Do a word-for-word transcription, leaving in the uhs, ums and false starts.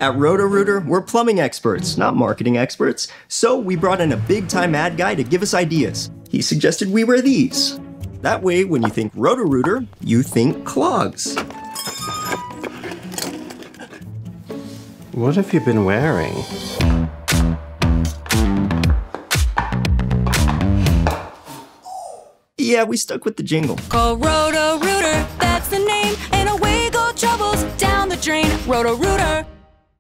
At Roto-Rooter, we're plumbing experts, not marketing experts, so we brought in a big-time ad guy to give us ideas. He suggested we wear these. That way, when you think Roto-Rooter, you think clogs. What have you been wearing? Yeah, we stuck with the jingle. Call Roto-Rooter, that's the name, and away go troubles down the drain. Roto-Rooter.